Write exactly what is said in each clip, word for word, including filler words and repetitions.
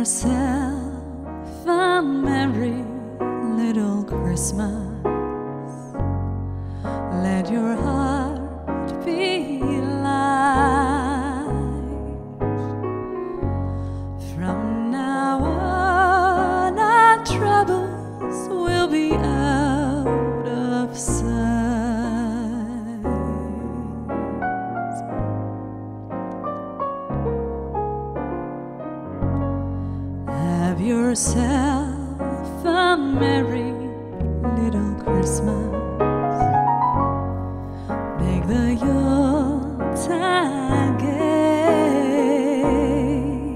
yourself a merry little Christmas. Let your heart be light. From now on, our troubles will be out of sight. Have yourself a merry little Christmas. Make the Yuletide gay.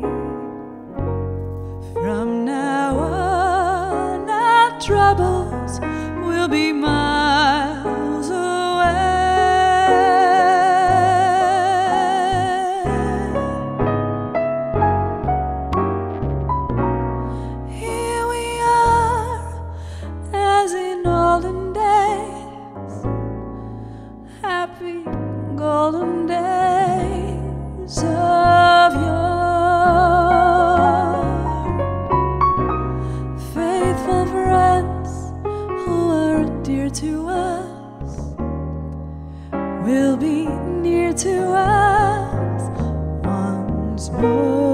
From now on, our troubles will be miles away. Here we are, as in olden days, happy golden days of yore. Faithful friends who are dear to us will be near to us once more.